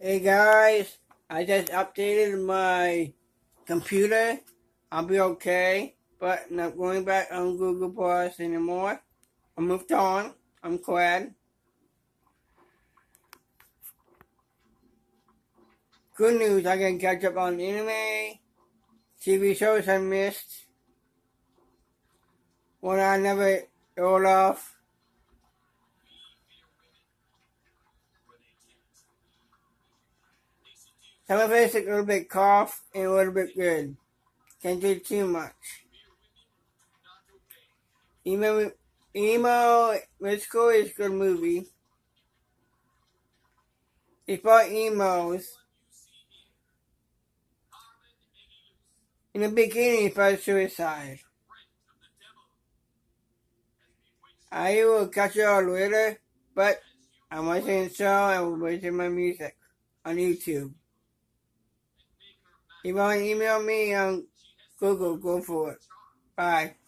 Hey guys, I just updated my computer. I'll be okay, but not going back on Google Plus anymore. I moved on. I'm glad. Good news, I can catch up on anime, TV shows I missed, one I never rolled off. Some of it's a little bit cough and a little bit good. Can't do too much. Emo Musical is a good movie. It's about emos. In the beginning, it's about suicide. I will catch you all later, but I'm watching the show and I'm watching my music on YouTube. If you want to email me on Google, go for it. Bye.